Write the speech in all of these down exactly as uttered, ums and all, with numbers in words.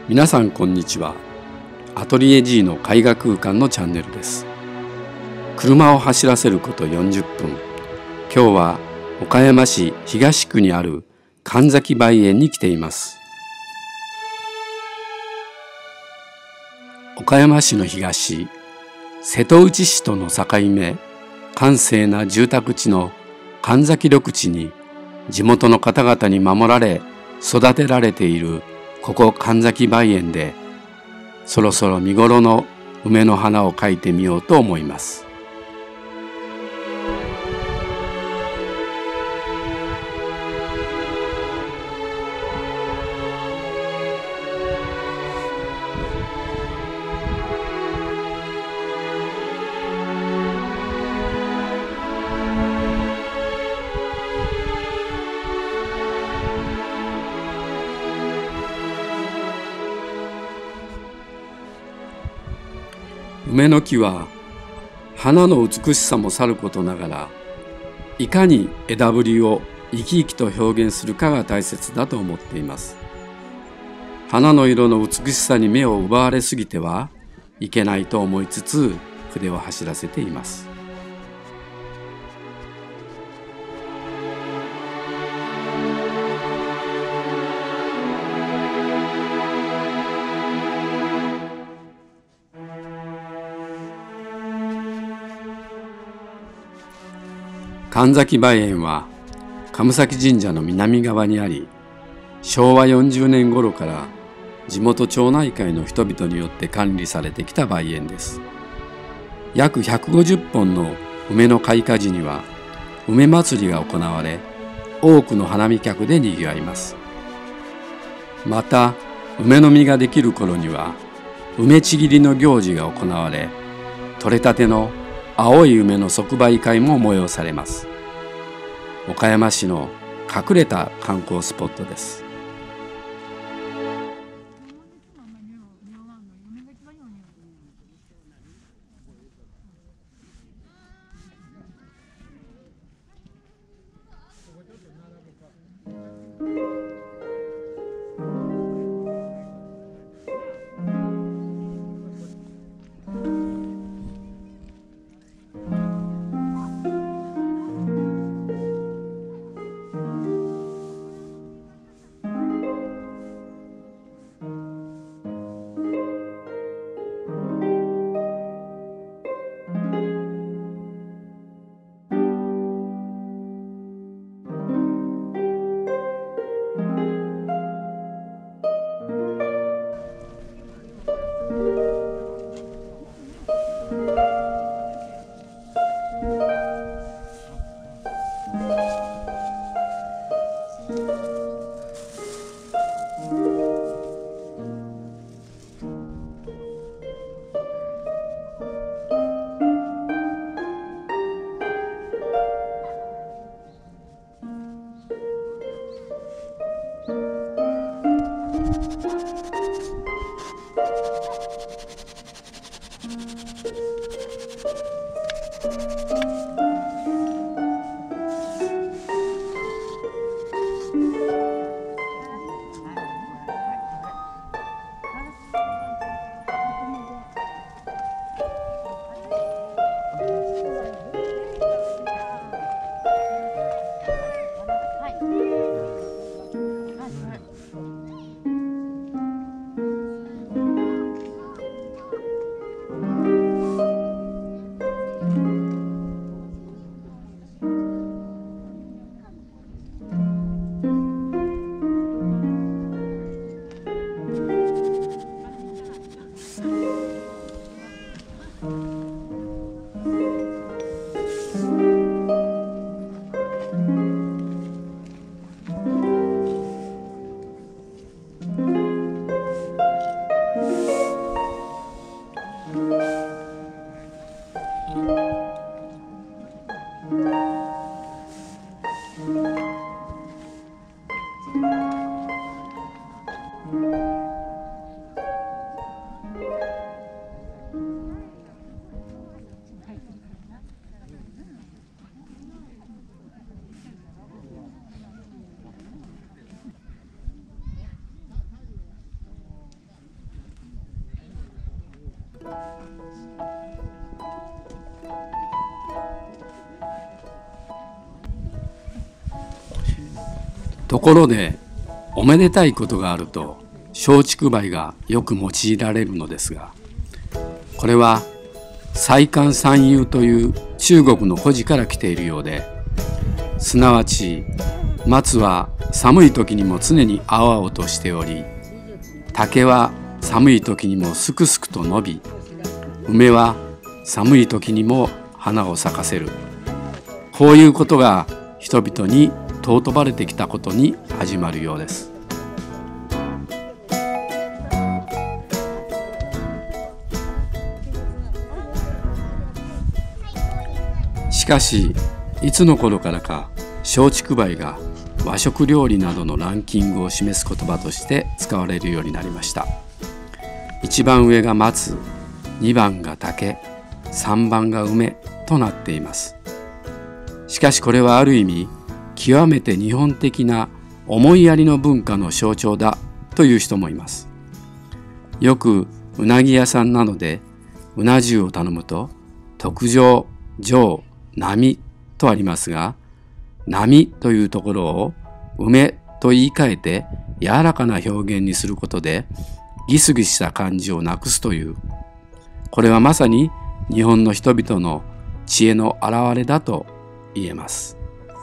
皆さんこんにちは。アトリエ G の絵画空間のチャンネルです。車を走らせることよんじゅっぷん。今日は岡山市東区にある神崎梅園に来ています。岡山市の東、瀬戸内市との境目、閑静な住宅地の神崎緑地に地元の方々に守られ育てられているここ神崎梅園で、そろそろ見頃の梅の花を描いてみようと思います。梅の木は花の美しさもさることながら、いかに枝ぶりを生き生きと表現するかが大切だと思っています。花の色の美しさに目を奪われすぎてはいけないと思いつつ筆を走らせています。神崎梅園は神崎神社の南側にあり、しょうわよんじゅうねん頃から地元町内会の人々によって管理されてきた梅園です。約ひゃくごじゅっぽんの梅の開花時には梅祭りが行われ、多くの花見客でにぎわいます。また梅の実ができる頃には梅ちぎりの行事が行われ、採れたての青い梅の即売会も催されます。岡山市の隠れた観光スポットです。 ところでおめでたいことがあると松竹梅がよく用いられるのですが、これは再寒三友という中国の故事から来ているようで、すなわち松は寒い時にも常に青々としており、竹は寒い時にもすくすくと伸び、梅は寒い時にも花を咲かせる。こういうことが人々に尊ばれてきたことに始まるようです。しかしいつの頃からか松竹梅が和食料理などのランキングを示す言葉として使われるようになりました。一番上が松、二番が竹、三番が梅となっています。しかしこれはある意味極めて日本的な思いやりの文化の象徴だという人もいます。よくうなぎ屋さんなどでうな重を頼むと特上、上、並とありますが、並というところを梅と言い換えて柔らかな表現にすることでギスギスした感じをなくすという、これはまさに日本の人々の知恵の表れだと言えます。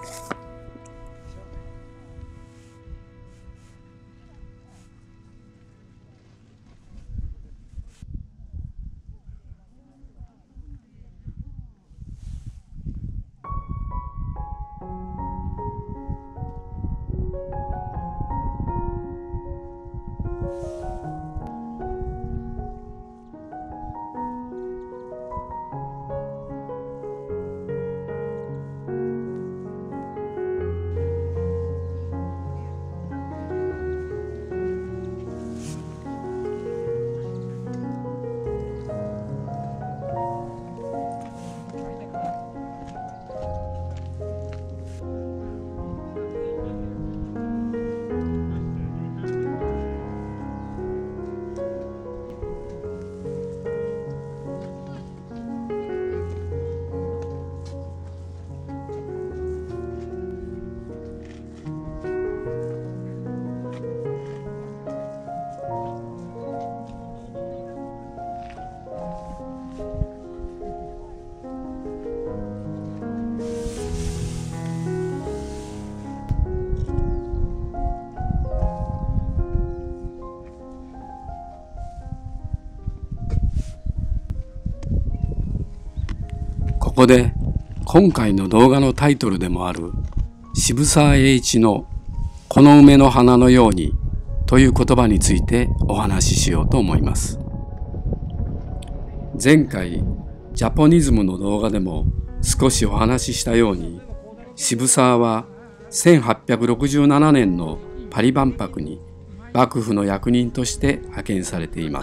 ここで今回の動画のタイトルでもある渋沢栄一のこの梅の花のようにという言葉についてお話ししようと思います。前回ジャポニズムの動画でも少しお話ししたように、渋沢はせんはっぴゃくろくじゅうななねんのパリ万博に幕府の役人として派遣されています。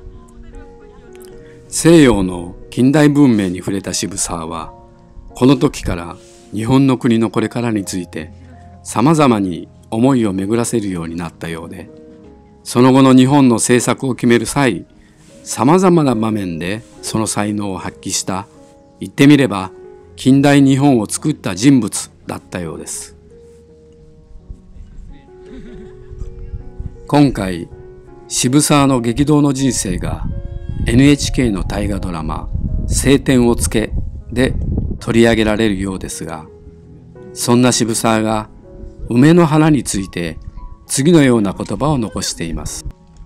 西洋の近代文明に触れた渋沢は、この時から日本の国のこれからについて様々に思いを巡らせるようになったようで、その後の日本の政策を決める際、様々な場面でその才能を発揮した、言ってみれば近代日本を作った人物だったようです。今回、渋沢の激動の人生がエヌエイチケー の大河ドラマ「青天を衝け」で取り上げられるようですが、そんな渋沢が梅の花について次のような言葉を残しています。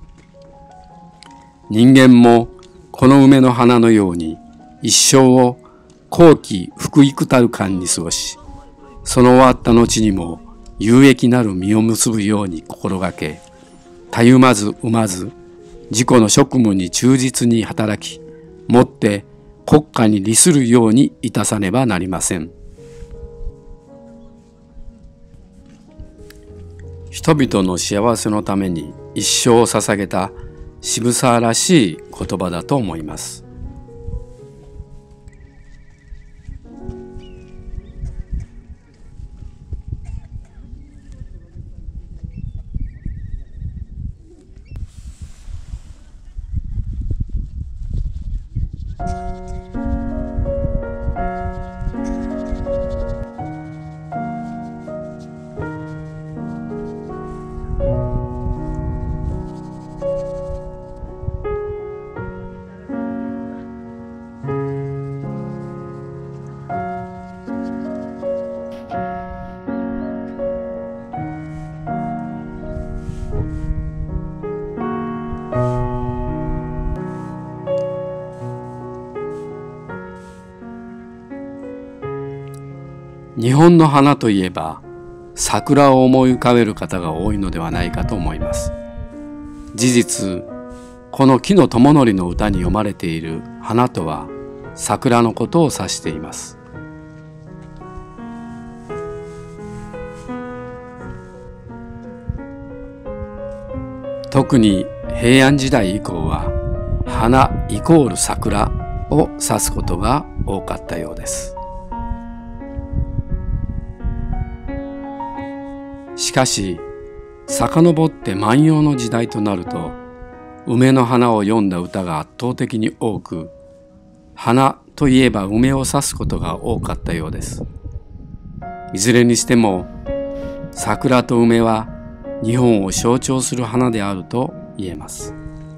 人間もこの梅の花のように一生を幸喜福育たる間に過ごし、その終わった後にも有益なる実を結ぶように心がけ、たゆまず産まず自己の職務に忠実に働き、もって国家に利するようにいたさねばなりません。人々の幸せのために一生を捧げた渋沢らしい言葉だと思います。 日本の花といえば桜を思い浮かべる方が多いのではないかと思います。事実、この木の友則の歌に読まれている花とは桜のことを指しています。特に平安時代以降は花イコール桜を指すことが多かったようです。しかし遡って万葉の時代となると梅の花を詠んだ歌が圧倒的に多く、花といえば梅を指すことが多かったようです。いずれにしても桜と梅は日本を象徴する花であると言えます。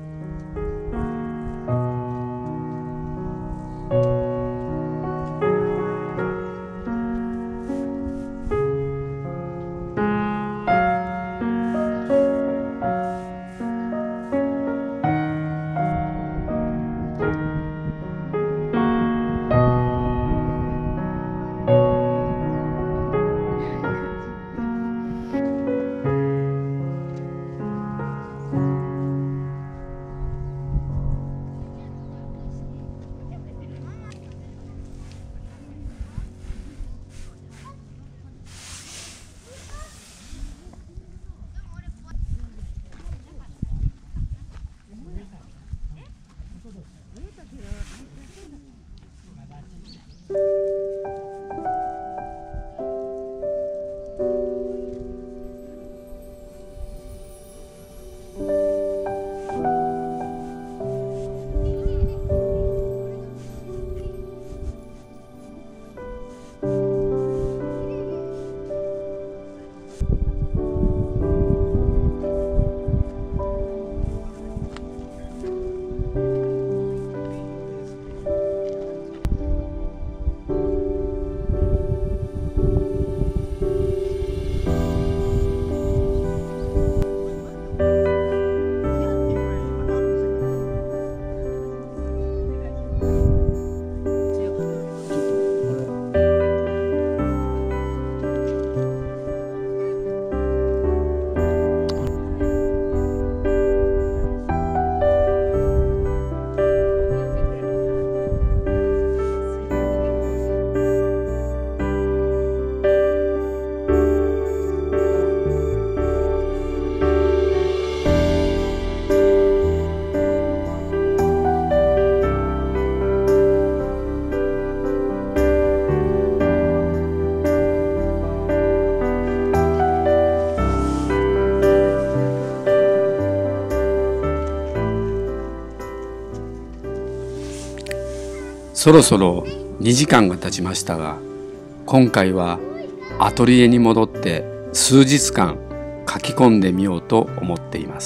そろそろにじかんが経ちましたが、今回はアトリエに戻って数日間書き込んでみようと思っています。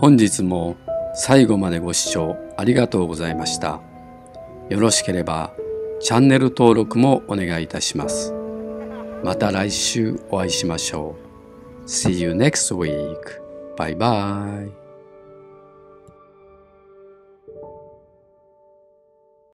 本日も最後までご視聴ありがとうございました。よろしければチャンネル登録もお願いいたします。また来週お会いしましょう。See you next week. Bye bye.